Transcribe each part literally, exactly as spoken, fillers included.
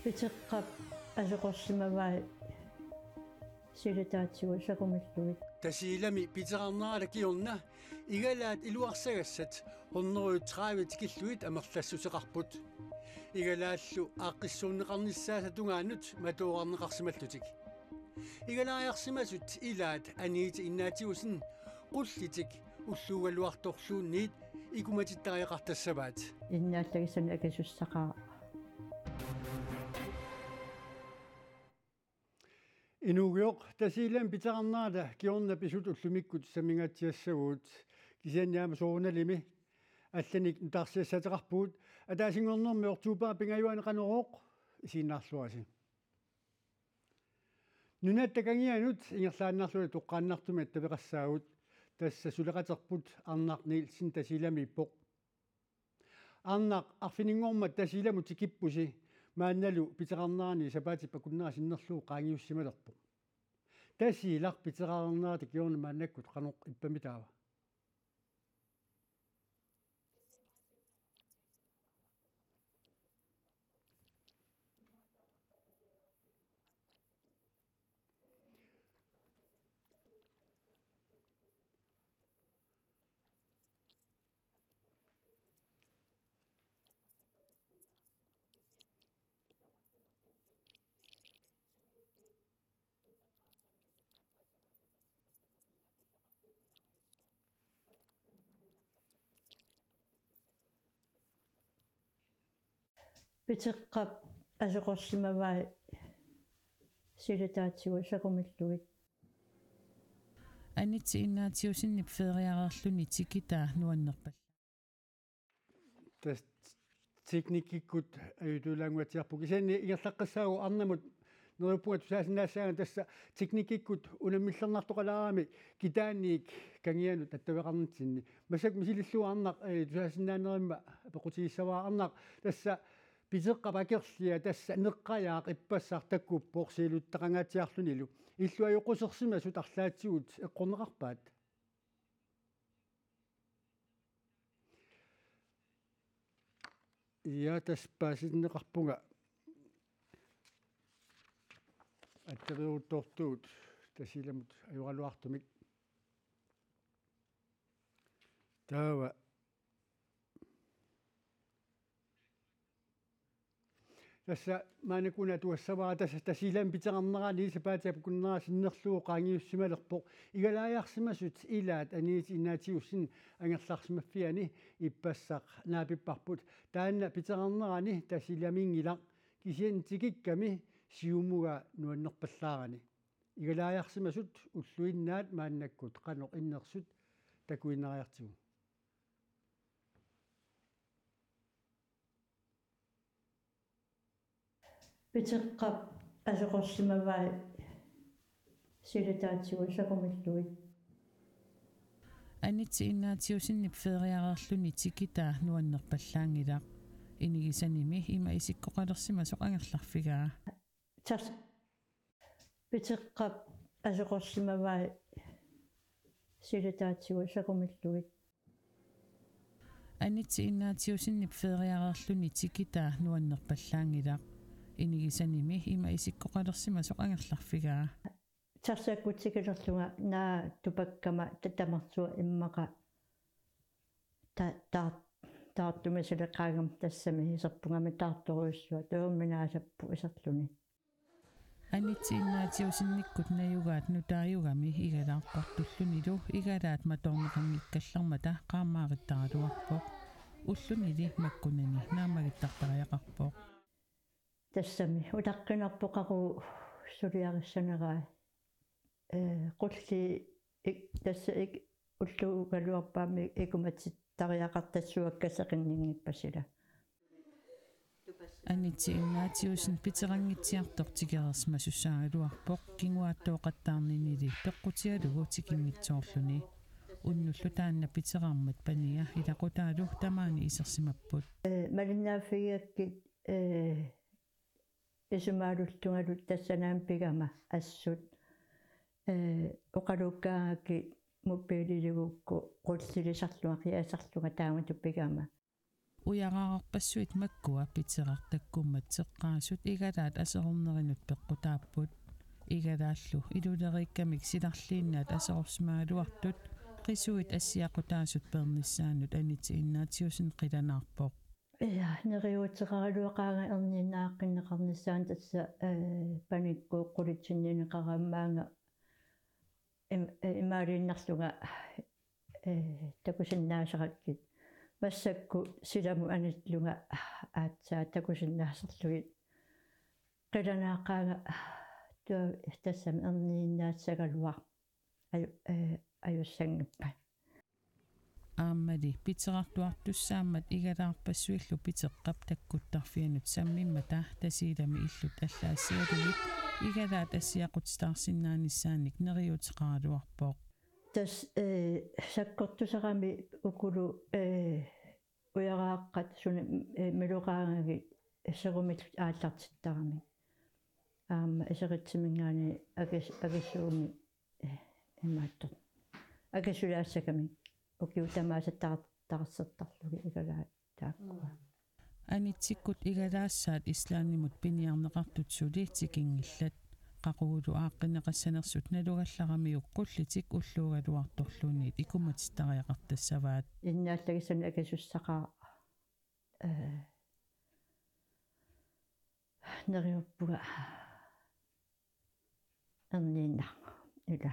Питеққап асоқорсимаваа силитаатсуа сакумиллугит тасиилами питеқарнерала киорна игалаат илуарсагассат хорнеруут траавит киллуит амерлассусеқарпут игалааллу ааққиссууннеқарниссааса тунгаанут матуоқарнеқарсималлутик игалааяарсимасут илаат аниити иннаатиусин qullitik уллуугалуарторлуунниит икуматиттариақартассаваат иннааллагисан акасуссақаа инугиоқ тасиилам питеқарнаала киорна писут уллумиккут самингатсиассагуут кисианниама соорналими алланик таарсиассатеқарпуут атаасингорнэрми ортуупаа пингаюанеқанерооқ исииннаарлуаси нунаттакангианут ингерлааннарлуи тоққааннартуми аттавеқассаагут тасса сулеқатерпут арнарниил син тасиилами иппоқ арнақ арфинингормат тасииламу тикиппуси маанналу питеқарнерани сапаатиппа куннерасиннерлуу qaangiussimалерпо тасиилар питеқарнернаати киорна мааннаккут қаноқ иппамитаава питеққап асоқорсимаваа силитаатсуа сакумиллугит анитси иннаатиусиннип фериареерлүни тикитаа нуаннерпалла тас техникиккут аютулаангуатиарпу кисаани ингерлаққассаагу арнамут неруппуга тусаасинаассаага тасса техникиккут унаммиллернартоқалаарами китааниик кангианут аттавеқарнитсинни масак мисилиллуарнақ тусаасиннаанеримма пеқутигиссаваа арнақ тасса питеққапакерлия тасса неққаяақ иппассаар таккуп порсиилуттақангаатиарлунилу иллуайоқусерсима сутарлаатсигут эққорнеқарпаат я таспаасиннеқарпунга аттариуттортуут тасиламут аюралуартумик таава тасса маанакуна туассаваа тасса тасилам питеқарнерани сапаатиап куннерасиннерлуу qaangiussimalerpoq игалааяарсимасут илаат аниит иннаатиуссин ангерлаарсимаффиани иппассақ наапиппарпут таанна питеқарнерани тасиламингила кисиан тикикками сиумуга нуаннерпаллаарани игалааяарсимасут уллуиннаат мааннаккут қаноқ иннерсут такуиннариартигу питеққап асоқорсимаваа силитаатсуа сакумиллугит анитси иннаатиусиннип фериареерлүни тикитаа нуаннерпаллаангилаа инигисаними има исиккоқалерсима соқангерларфигаа тас питеққап асоқорсимаваа силитаатсуа сакумиллугит анитси иннаатиусиннип фериареерлүни тикитаа нуаннерпаллаангилаа инигисаними има исиккоқалерсима соқангерларфигаа тарсааккутсикалерлунга наа тупаккама татамарсуа иммақа та та таартумисалеқаагам тассами исерпунгами таарторуйссуа тууминаасаппу исерлуни анитси иннаатиусинниккут наюгаат нутааюгами игалаарпартуллунилу игалаат маторнеқангиккаллармата qaamaaриттаралуарпоқ уллунили маккунани наамагиттартариақарпоқ тассами утаққинарпоқару сулиариссанераа э qulli тасса ик уллуугалуарпаами икуматиттариақартассуаккасақиннингиппасила анитси иннаатиусин питерангитсиартортикерерсма суссаагалуарпоқ кингуааттооқаттаарнинили пеққутиалугу тикингитсоорлуни уннуллу таанна питераармат пания илақутаалу тамаани исерсимаппут э малиннааффигиаккит э эсумаалултунгалут тассанаам пигама ассут э оқалуккааки муппилилигукку qullilisarluaqi asarluga taamatu pigama Ujaraqarpassuit makkua pitseraq takkummat seqqaasut igalaat aserornerinut peqqutaapput igalaallu iluleriikkamik silarliinnaat aserorsmaaluartut qisuit assiaqutaasut pernissaanut aniti innaatiusin qilanaarpoq ja neriuteqaraluaqaanga erniinnaaqqinnеқарниссаан тасса паниккууккулитсинниинеқараамаанга имаалииннарлуга э такусиннаасераккит массакку силаму анитлуга аатсаа такусиннаасерлугит qilanaaqaanga туа тассам ернииннаассагалуар аю э аюссангиппа ааммали питерартуартуссааммат игалаарпассуиллу питеққап таккуттарфианут саммиммата тасилами иллут аллаассиалугит игалаат ассиақутитаарсиннааниссааник нериутеқаралуарпоқ тас э саккортусарами укулу э уярааққат суна мелуқаагаги эсерумит ааллартиттарами аама эсеритсимингаани агас агасууми имааттор агасулаассаками окиутамаасаттартарсертарлуги игалаа тааккуа анитсиккут игалаассаат ислааннимут пиниарнеқартут сулиитикингиллат qaqugulu aaqqinneqassanersut nalugallaramiuk qullitик уллуугалуарторлуунит икуматистариақартассаваат иннааллагисани акасуссақаа э нериуппуга эрниинна ила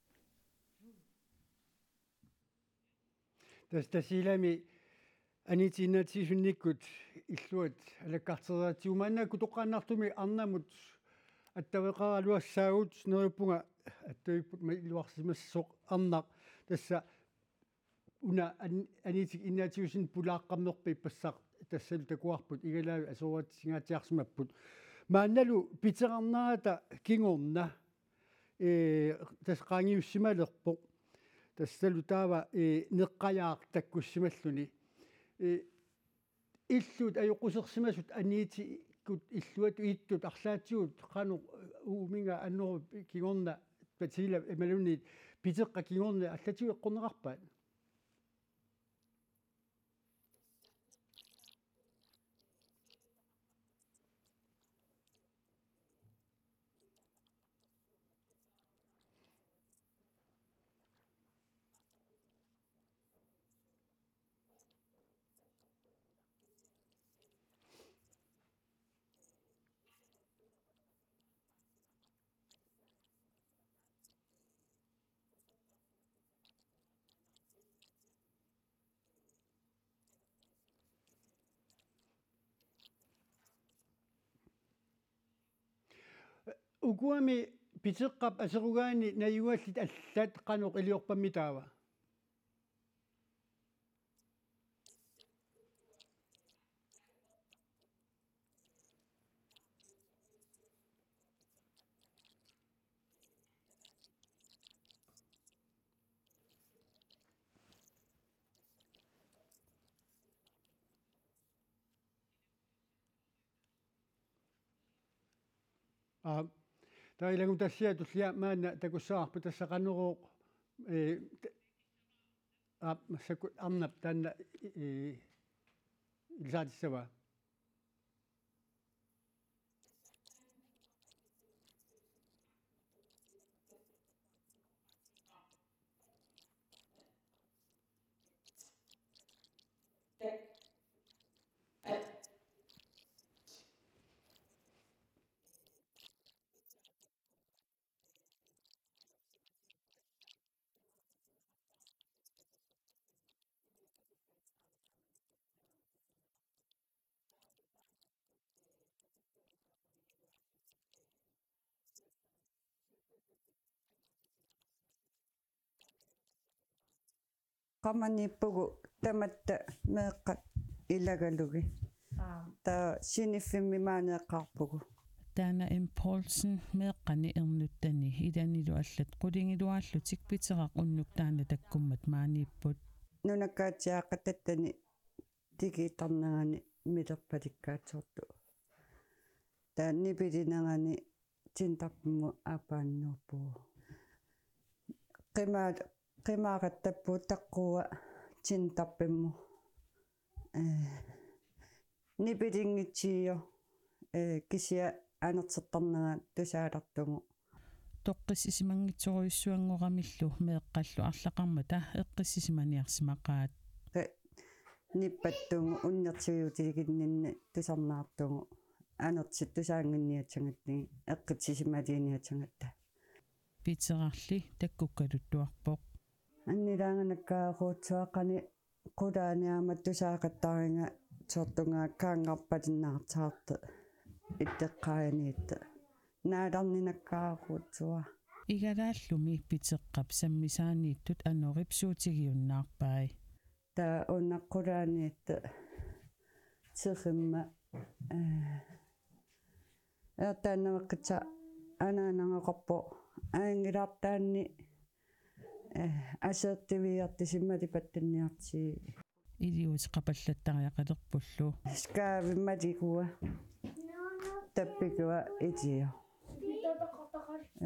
тас тасилами анитинатсисунниккут иллуат алаккартераатиумааннаакку тоққааннартуми арнамут аттавеқаралуассаагут нериуппунга аттуиппут илуарсимассоқ арнақ тасса уна анитик иннаатиусин пулааққарнерпи пассақ тассалу такуарпут игалаави асуруатсингаатиарсимаппут маанналу питеқарнарата кингорна э тас qaangiussimalerpoq тассалу таава э неққаяақ таккуссималлуни э иллут аюқусерсимасут аниити кут иллуат ииттут арлаатсуут қану ууминга аннеру кингорна патила эмалунни питеққа кингорна аллатиу эққорнеқарпаат укуами питеққап асеругаани наюаллит аллат қанеқ илиорпамми таава а таилагум тассиа туллиа маана такуссаарпу тассақанероо э а массаку арнап таанна э илсаатиссава qamaniippugu tamatta meeqqat ilagallugi ta sinifimmi maaneeqqarpugu таана импулсен меэккани эрнуттани иланилу аллат qulingилуааллутик питеқақ уннук таана таккуммат мааниппут нунаккаатиааққататтани тигиитарнагани милерпаликкаатсорту тааннипилинагани тинтарпуму аапааннууппуу qimаат qimaaqattappuut taqqua tintarpimmu э нипилингитсиио э кисиа анертертарнера тусаалартугу тоққиссисимангитсоруйуссуангорамиллу меэққаллу арлақармата эққиссисиманиарсимақаат ниппаттугу уннертигиутилигиннинни тусарнаартугу анертит тусаангинниатсангаттиги эққитсисималиниатсангатта питерарли таккуккалуттуарпоқ аннилаанганаккаагуутсуаққани qulaaниама тусаақаттаринга сортунгаа каангарпалиннаартаарте иттеққаяниитта нааларнинаккаагуутсуа игалааллуми питеққап саммисаанииттут анорипсуутигиуннаарпай та уннаққулааниитта сеқимма э ертааннавеққита анаанангақарпо аангилаартаанни э асертивиартисиммалипаттанниарти илиус қапаллаттариақалерпуллу скаавиммалигуа таппикуа итио э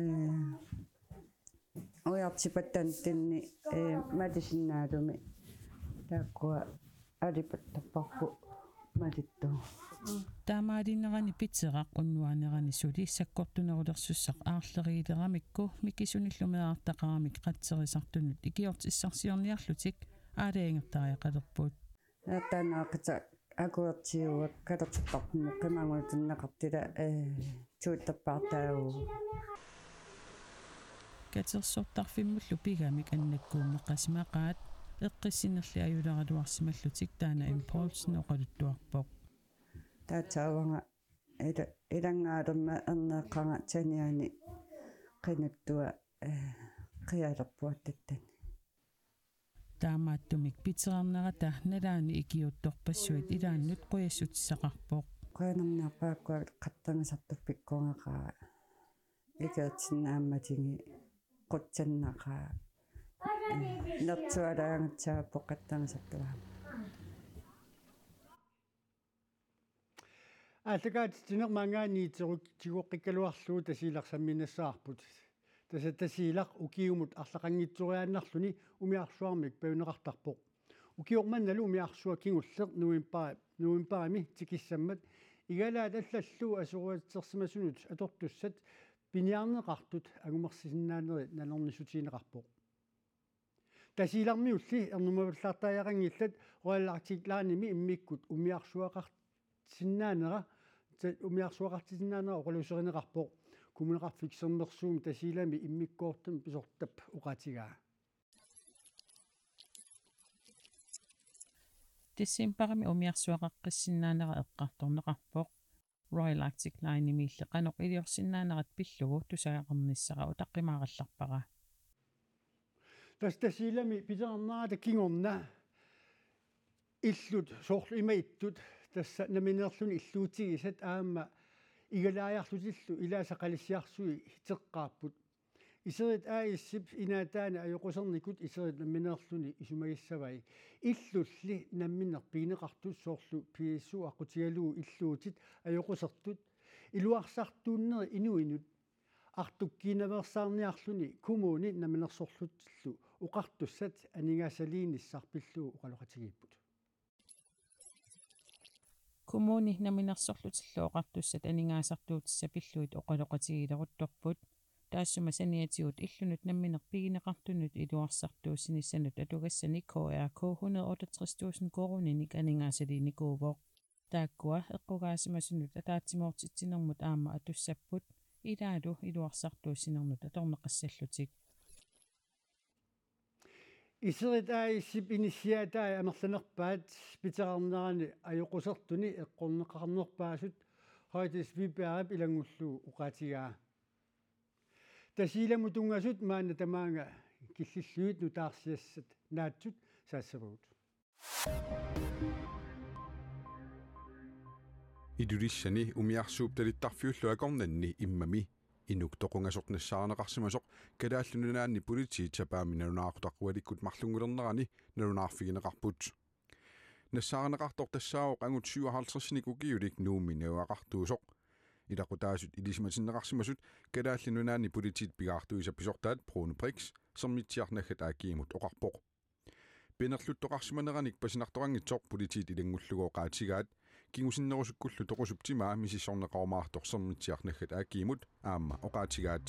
ояртипаттан тинни э малисиннаалуми тааккуа алипаттаппарпу малитту таамаалинерани питерақ уннуанерани сули саккортунерулерсуссақ аарлеригилерамикку микисуниллумеаартақарамик қатсерисартунут икиортиссарсиорниарлутик аалаингертариақалерпут ертаанаақита акуертиуа калертарпуму қимангуутиннеқартила э туутаппаартаагу катерсортарфиммуллу пигамик аннаккуумеққасимақаат эққиссинерли аюлералуарсималлутик таана импулсен оқалуттуарпоқ таатааванга эла илангаалерма эрнеэққанга таниани қинуттуа э қиалерпуаттаттани таамааттумик питерарнерата налаани икиутторпассуит илааннут қуяссутиссақарпоқ қуянерниарпааккуа қаттангасартуппиккунгақаа икаатсиннаамматинги қутсаннақаа нэртуалаагатсааппо қаттангасартуа ааллакаат тинермангаани тигуққиккалуарлуу тасиларсамминассаарпут таса тасилақ укиумут арлақангитсуриааннарлуни умиарсуармик паунеқартарпоқ укиорманналу умиарсуа кигуллеқ нуимпаа нуимпаами тикиссаммат игалаат аллаллу асуруатсерсимасунут атортуссат пиниарнеқартут агумерсисиннаанери налорнисутиинеқарпоқ тасилармиулли эрнумаваллаартааяқангиллат роаллартиклааними иммиккут умиарсуақартсиннаанера умиарсуақартисиннаанера оқалусеринеқарпоқ кумунеқарфиксернерсуум тасилами иммиккоортам писортап уқатигаа тиссимпарами умиарсуақаққиссиннаанера эққарторнеқарпоқ Royal Arctic Line имилле қаноқ илиорсиннаанерат пиллугу тусаақарниссара утаққимааралларпара тас тасилами питернаата кингорна иллут соорлу имаиттут тасса наминерлуни иллуутигисат аама игалааярлутиллу илаасақалиссиарсуи теққааппут исерит аиссип инаатаана аёқусерникут исерит наминерлуни исумагиссавай иллулли намминер пигинеқартут соорлу пииссу аққутигалуу иллуутит аёқусертут илуарсартууннери инуинут артуккиинаверсаарниарлуни кумууни наминерсорлутиллу уқартуссат анигаасалииниссарпиллуу уқалоқатигиппут кумууни наминерсорлутиллу оқартуссат анигаасартуутиссапиллуит оқалоқатигилерутторпут таассума саниатигут иллунут намминер пигинеқартунут илуарсартуусиниссанут атугассани K R K one hundrede og otteogtres tusind коруниник анигаасалиникуувоқ тааккуа эққугаасимасунут атаатсимоортитсинермут аама атуссаппут илаалу илуарсартуусинернут аторнеқассаллутик исерит аиссип иниссиатаа амерланерпаат питерарнерани аёқусертуни эққорнеқарнерпаасут хойтис випаап илангуллуу уқаатигаа тасиламутунгасут маана тамаанга киллиллуит нутаарсиассат наатсут саассавагут идулиссани умиарсуупталиттарфиуллу акорнанни иммами инуктоқунgasорнассаарнеқарсимасоқ калааллунунаанни политии тапааминалунаақутаққуаликкут марлунгулернерани налунаарфигинеқарпут нассаарнеқартор тассаавоқ ангут syvoghalvtreds укиулик нууминауақартуусоқ илақутаасут илисиматиннеқарсимасут калааллунунаанни политиит пигаартуисапписортаат Bruno-Brix сэрмитсиарнаггат аакиимут оқарпоқ пинерлуттоқарсиманераник пасинарторангитсоқ политиит илангуллугоо qaatigaat кигусиннерусуккуллу тоқусуптимаа мисисорнеқармаарторсэрмитсиарнаггат аакиимут аама оқаатигаат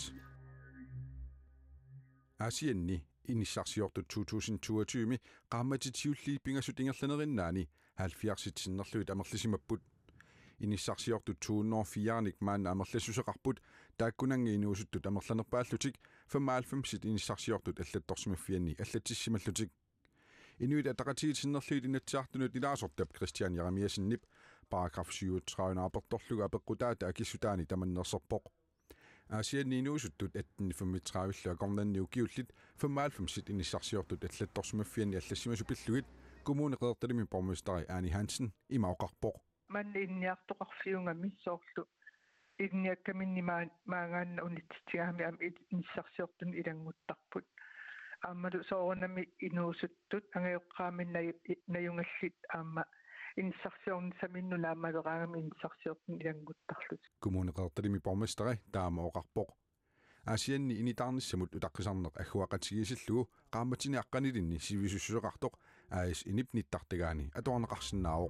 асианни иниссарсиортут two thousand twenty-two ми qaammatitiulli pingasut ingerlanerinaani halvfjerdsitsinnerluit amerlisimapпут иниссарсиортут two hundred og fire-ник маана амерлассусеқарпут тааккунангиинуусуттут амерланерпааллутик femoghalvfems иниссарсиортут аллатторсимаффианни аллатиссималлутик Inuit ataqatigitinnerluit inatsiartunut ilaasортап Кристиан Jeremiasinнip paragraf syvogtredive apertorluga apeqqutaata akissutaani tamannerserpoq Aasianniinuusuttut attenifemmitraavillu akornanni ukiullit femoghalvfems inissarsiortut allattorsimaffianni allassimasupillugit kommune qeertalimi borgmesteri Ani Hansen imauqarpoq manni inniartoqarfiungami soorlu inniakkaminni maangaanna unittigaami am inissarsiortun ilanguttarput ааммалу соорнами инуусуттут ангайоққааминна наюнгаллит аама инсарсиорни саминну наамалераангами инсарсиортни илангуттарлут kommuneqeertalimi borgmesteri taama oqarpoq Aasianni initаарnissamut utaqqisarneq agguaqatigisillugu qaammatini aqqanilinni sivisussuseqartoq aas inipnittartagaani atuarneqarsinnaaoq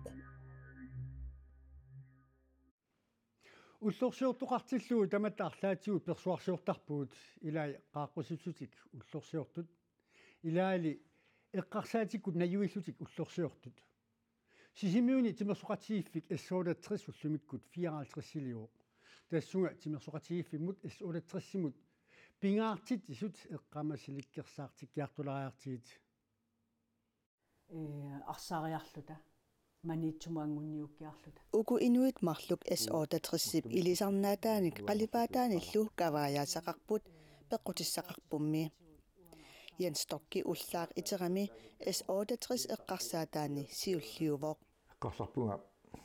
уллорсиортоқартиллуу таматтаарлаатигут персуарсиортарпуут илаа qaaqqussutsutik уллорсиортут илаали эққарсаатиккут наюиллутик уллорсиортут сисимиуни тимерсоқатигиффик эс otteogtres уллумиккут fireoghalvtreds тассунга тимерсоқатигиффиммут эс otteogtres-симут пингаартит исут эққамасиликкерсаартик киартулариартигит э арсаариарлута манитсумаангунниуккиарлута уку инуит марлук эс otteogtres-сип илисарнаатааник қалипаатааниллу каваяасақарпут пеққутиссақарпумми Jens Stokki уллаақ итерами эс otteogtres эққарсаатаани сиуллиувоқ эққарсарпунга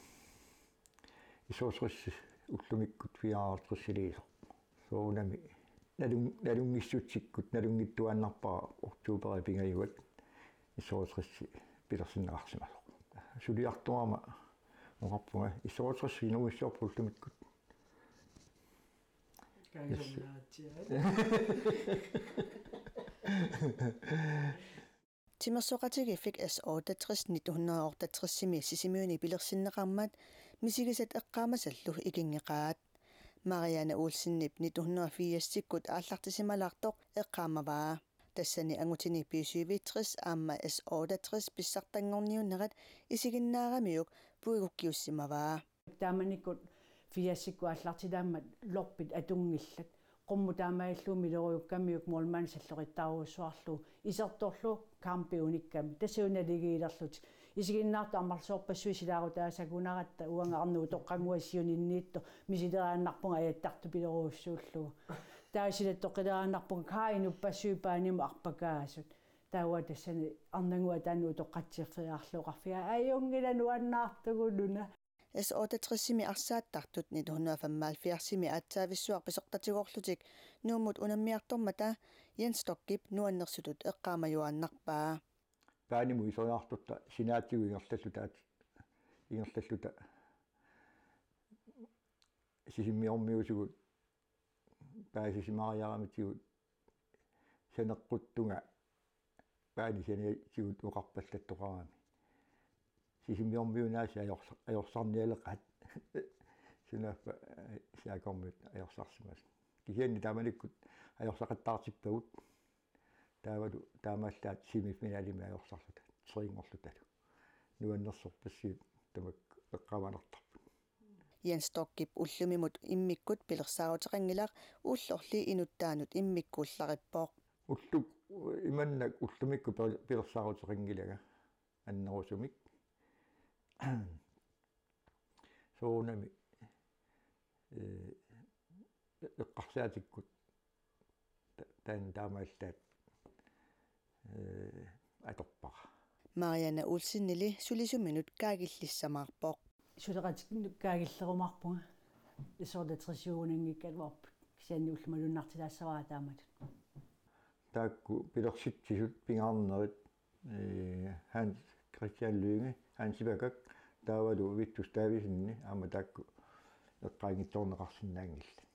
исоосрисси уллумиккут fireoghalvtreds соонами налун налунгиссутсиккут налунгиттуааннарпаа октообери пингаюат исоосрисси пилерсиннеқарсималоқ сулиартуама моқарпунга исоосрисси инуиссуарпуллумиккут тимерсоқатигиффик эс otteogtres nitten otteogtres-сими сисимиуни пилерсиннеқармат мисигисат эққаамасаллу икингеқаат Marianne Olsen-нip nitten firs-сиккут ааллартисималаартоқ эққаамаваа тассани ангутини писювитрис аама эс otteogtres писсартангорниуннерат исигиннаарамиук пуигуккиуссимаваа тааманиккут фиассикку ааллартилаамат лорпит атунгиллат qummu taamaillumi leruukkamiuk muulmaan salloqittaaruussuarlu isertorlu kaampiunikkami tassuunaligiilerlut isiginnaartu ammarsoorpassui silaaruutaasakunaratta uangaarnuu toqqanguassiuninniitto misileraannarpunga ajattartu pileruussuullugu taasilattoqileraannarpunga kaainuppassui arpakaasut taawa tassani arnangua taannuu toqqatsiirferiarluqarfia ayungilanu annaartugulluna эс otteogtres-сими арсааттартут nitten femoghalvfjerds-сими аатсаависсуар писоқтатигорлутик нуумут унаммиартормата Jens Stokkip нуаннерсутут эққаамаюааннарпаа пааниму исориартутта синаатигу ингерллутаат ингерллута сисиммиормиусугут паасисимариарамитигут санеққуттунга паани саниатигут оқарпаллаттоқарами сисимиормиунаasi ajorsa ajorsaarnialeqat синаффа сиакормит ajorsaarsimas кисианни тааманиккут ajorсақаттаартиппагут таавалу таамааллаат симифиналими ajorsaarluta триингорлуталу нуаннерсорпассиут тамак эққаванертарпут Jens Stokkip уллумимут иммиккут пилерсаарутеқангилаар ууллорли инуттаанут иммиккууллариппоо уллук иманнак уллумикку пилерсаарутеқангилага аннерусумик соонами э эққарсаатиккут таан таамааллаат э аторпара Marianne Olsen-нили сулисуминут каагиллиссамаарпоо сулеқатик каагиллерумарпунга исоордатрисуугунингиккалуарпут кисианни уллумалуннартилаассаваа тааматут таакку пилерситсисут пингаарнерит э Hans Christian Lynge Hansibakak таавалу виттус таависинни аама таакку эққаангитторнеқарсинаангилла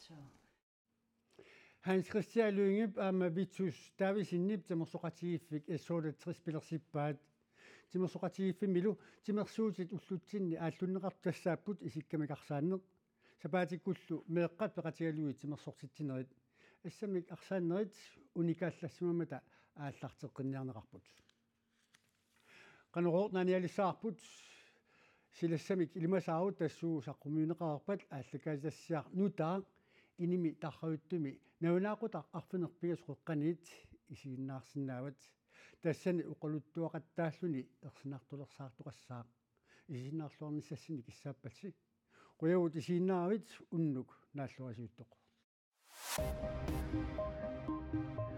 Hans Christian Lynge аама виттус таависиннип тамерсоқатигиффик эс otteogtres пилерсиппаат тимерсоқатигиффимилу тимерсуутит уллутсинни ааллуннеқартассааппут исиккамикарсааннеқ сапаатиккуллу меэққат пеқатигалуи тимерсортитсинерит ассамик арсааннерит уникааллассимамата ааллартеққинниарнеқарпут канероорт наниалиссаарпут силассамик илмасаарут тассуу саққумиунеқарпат ааллакаасассиар нутаа иними тархавиттуми навунаақутар арфинерпигас қеққаниит исигиннаарсинаават тассани уқалуттуақаттааллуни ерсинартулерсаартоқассаа исиннаарлуарниссассини киссааппатси қуявут исиннааравит уннук нааллуасиуттоқ